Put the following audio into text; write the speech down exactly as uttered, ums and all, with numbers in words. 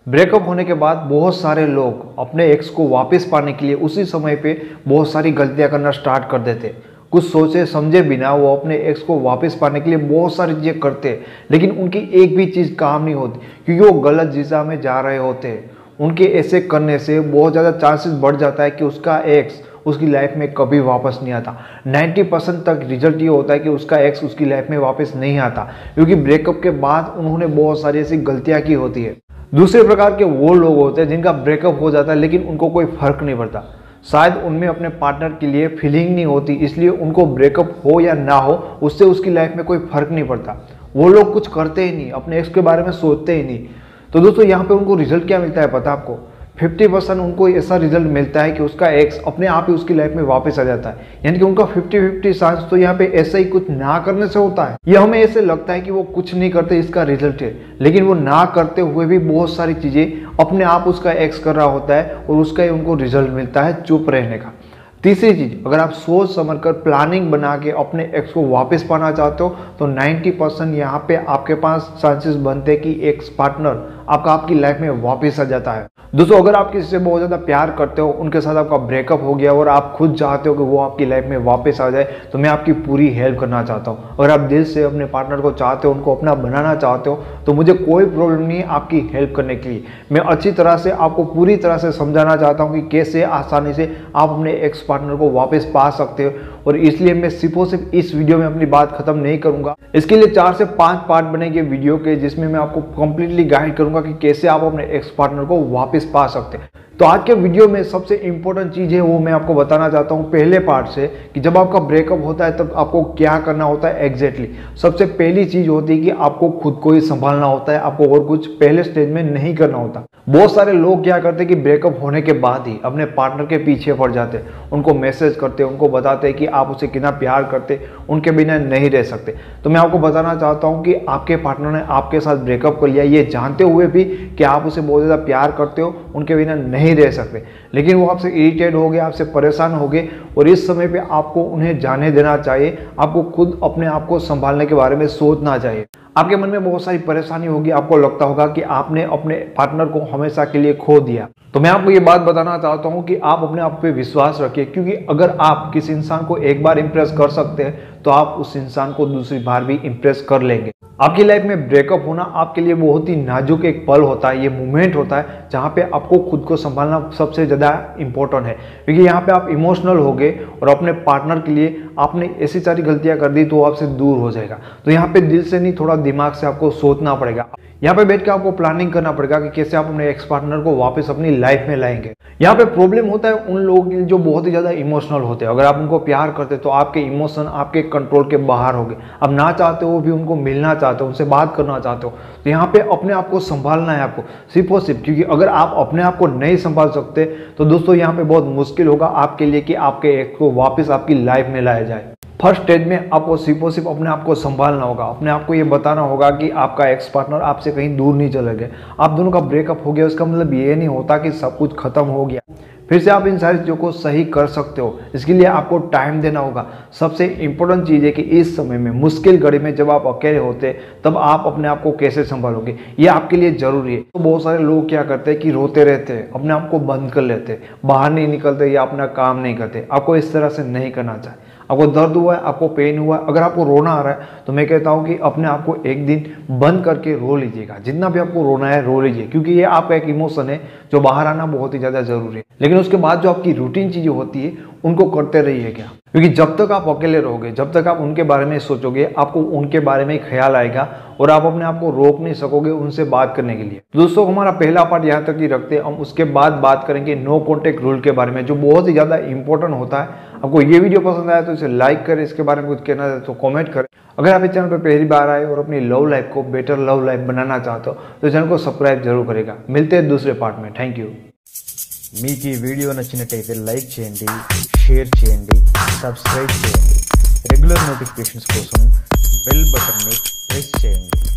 Breakup होने के बाद बहुत सारे लोग अपने एक्स को वापस पाने के लिए उसी समय पे बहुत सारी गलतियां करना स्टार्ट कर देते। कुछ सोचे समझे बिना वो अपने एक्स को वापस पाने के लिए बहुत सारी चीज़ें करते, लेकिन उनकी एक भी चीज़ काम नहीं होती क्योंकि वो गलत दिशा में जा रहे होते हैं। उनके ऐसे करने से बहुत ज़्यादा चांसेस बढ़ जाता है कि उसका एक्स उसकी लाइफ में कभी वापस नहीं आता। नब्बे परसेंट तक रिजल्ट ये होता है कि उसका एक्स उसकी लाइफ में वापस नहीं आता क्योंकि ब्रेकअप के बाद उन्होंने बहुत सारी ऐसी गलतियाँ की होती है। दूसरे प्रकार के वो लोग होते हैं जिनका ब्रेकअप हो जाता है लेकिन उनको कोई फर्क नहीं पड़ता। शायद उनमें अपने पार्टनर के लिए फीलिंग नहीं होती, इसलिए उनको ब्रेकअप हो या ना हो उससे उसकी लाइफ में कोई फर्क नहीं पड़ता। वो लोग कुछ करते ही नहीं, अपने एक्स के बारे में सोचते ही नहीं। तो दोस्तों यहाँ पे उनको रिजल्ट क्या मिलता है पता आपको? पचास परसेंट उनको ऐसा रिजल्ट मिलता है कि उसका एक्स अपने आप ही उसकी लाइफ में वापस आ जाता है। यानी कि उनका पचास पचास चांस तो यहाँ पे ऐसा ही कुछ ना करने से होता है। ये हमें ऐसे लगता है कि वो कुछ नहीं करते, इसका रिजल्ट है, लेकिन वो ना करते हुए भी बहुत सारी चीजें अपने आप उसका एक्स कर रहा होता है और उसका ही उनको रिजल्ट मिलता है चुप रहने का। तीसरी चीज, अगर आप सोच समझकर प्लानिंग बना के अपने एक्स को वापस पाना चाहते हो तो नब्बे परसेंट यहाँ पे आपके पास चांसेस बनते हैं कि एक्स पार्टनर आपका आपकी लाइफ में वापस आ जाता है। दोस्तों अगर आप किसी से बहुत ज़्यादा प्यार करते हो, उनके साथ आपका ब्रेकअप हो गया और आप खुद चाहते हो कि वो आपकी लाइफ में वापस आ जाए, तो मैं आपकी पूरी हेल्प करना चाहता हूँ। अगर आप दिल से अपने पार्टनर को चाहते हो, उनको अपना बनाना चाहते हो, तो मुझे कोई प्रॉब्लम नहीं है आपकी हेल्प करने के लिए। मैं अच्छी तरह से आपको पूरी तरह से समझाना चाहता हूँ कि कैसे आसानी से आप अपने एक्स पार्टनर को वापस पा सकते हो। और इसलिए मैं सिर्फ और सिर्फ इस वीडियो में अपनी बात खत्म नहीं करूंगा। इसके लिए चार से पांच पार्ट बनेंगे वीडियो के, जिसमें मैं आपको कंप्लीटली गाइड करूंगा कि कैसे आप अपने एक्स पार्टनर को वापस पा सकते हैं। तो आज के वीडियो में सबसे इंपॉर्टेंट चीज है वो मैं आपको बताना चाहता हूं पहले पार्ट से, कि जब आपका ब्रेकअप होता है तब आपको क्या करना होता है एग्जैक्टली। सबसे पहली चीज होती है कि आपको खुद को ही संभालना होता है, आपको और कुछ पहले स्टेज में नहीं करना होता। बहुत सारे लोग क्या करते हैं कि ब्रेकअप होने के बाद ही अपने पार्टनर के पीछे पड़ जाते हैं, उनको मैसेज करते हैं, उनको बताते हैं कि आप उसे कितना प्यार करते, उनके बिना नहीं रह सकते। तो मैं आपको बताना चाहता हूं कि आपके पार्टनर ने आपके साथ ब्रेकअप कर लिया ये जानते हुए भी कि आप उसे बहुत ज़्यादा प्यार करते हो, उनके बिना नहीं रह सकते, लेकिन वो आपसे इरिटेट हो गए, आपसे परेशान हो गए, और इस समय पे आपको उन्हें जाने देना चाहिए। आपको खुद अपने आप को संभालने के बारे में सोचना चाहिए। आपके मन में बहुत सारी परेशानी होगी, आपको लगता होगा कि आपने अपने पार्टनर को हमेशा के लिए खो दिया। तो मैं आपको ये बात बताना चाहता हूँ कि आप अपने आप पे विश्वास रखिए, क्योंकि अगर आप किसी इंसान को एक बार इंप्रेस कर सकते हैं तो आप उस इंसान को दूसरी बार भी इंप्रेस कर लेंगे। आपकी लाइफ में ब्रेकअप होना आपके लिए बहुत ही नाजुक एक पल होता है, ये मोमेंट होता है जहाँ पे आपको खुद को संभालना सबसे ज़्यादा इंपॉर्टेंट है, क्योंकि यहाँ पे आप इमोशनल हो गए और अपने पार्टनर के लिए आपने ऐसी सारी गलतियाँ कर दी तो वो आपसे दूर हो जाएगा। तो यहाँ पे दिल से नहीं, थोड़ा दिमाग से आपको सोचना पड़ेगा। यहाँ पे बैठ के आपको प्लानिंग करना पड़ेगा कि कैसे आप अपने एक्स पार्टनर को वापस अपनी लाइफ में लाएंगे। यहाँ पे प्रॉब्लम होता है उन लोगों के लिए जो बहुत ही ज़्यादा इमोशनल होते हैं। अगर आप उनको प्यार करते तो आपके इमोशन आपके कंट्रोल के बाहर हो गए, अब ना चाहते हो भी उनको मिलना चाहते हो, उनसे बात करना चाहते हो, तो यहाँ पे अपने आप को संभालना है आपको सिर्फ और सिर्फ। क्योंकि अगर आप अपने आप को नहीं संभाल सकते तो दोस्तों यहाँ पे बहुत मुश्किल होगा आपके लिए कि आपके एक्स को वापस आपकी लाइफ में लाया जाए। फर्स्ट स्टेज में आपको सिर्फ और सिर्फ अपने आप को संभालना होगा, अपने आप को ये बताना होगा कि आपका एक्स पार्टनर आपसे कहीं दूर नहीं चले गए, आप दोनों का ब्रेकअप हो गया। उसका मतलब ये नहीं होता कि सब कुछ खत्म हो गया, फिर से आप इन सारी चीज़ों को सही कर सकते हो। इसके लिए आपको टाइम देना होगा। सबसे इंपॉर्टेंट चीज़ है कि इस समय में, मुश्किल घड़ी में जब आप अकेले होते तब आप अपने आप को कैसे संभालोगे, ये आपके लिए जरूरी है। तो बहुत सारे लोग क्या करते हैं कि रोते रहते हैं, अपने आप को बंद कर लेते हैं, बाहर नहीं निकलते या अपना काम नहीं करते। आपको इस तरह से नहीं करना चाहिए। आपको दर्द हुआ है, आपको पेन हुआ है, अगर आपको रोना आ रहा है तो मैं कहता हूं कि अपने आप को एक दिन बंद करके रो लीजिएगा। जितना भी आपको रोना है रो लीजिए, क्योंकि ये आपका एक इमोशन है जो बाहर आना बहुत ही ज़्यादा जरूरी है। लेकिन उसके बाद जो आपकी रूटीन चीज़ें होती है उनको करते रहिए क्या, क्योंकि जब तक आप अकेले रहोगे, जब तक आप उनके बारे में सोचोगे, आपको उनके बारे में ख्याल आएगा और आप अपने आप को रोक नहीं सकोगे उनसे बात करने के लिए। दोस्तों हमारा पहला पार्ट यहाँ तक ही रखते हैं, हम उसके बाद बात करेंगे नो कॉन्टेक्ट रूल के बारे में, जो बहुत ही ज़्यादा इंपॉर्टेंट होता है। आपको ये वीडियो पसंद आया तो इसे लाइक करें, इसके बारे में कुछ कहना है तो कमेंट करें। अगर आप इस चैनल पर पहली बार आए और अपनी लव लाइफ को बेटर लव लाइफ बनाना चाहते हो तो चैनल को सब्सक्राइब जरूर करेगा। मिलते हैं दूसरे पार्ट में। Thank you. మీకు ఈ వీడియో నచ్చినట్టయితే లైక్ చేయండి, షేర్ చేయండి, సబ్స్క్రైబ్ చేయండి. రెగ్యులర్ నోటిఫికేషన్స్ కోసం బెల్ బటన్ని ప్రెస్ చేయండి.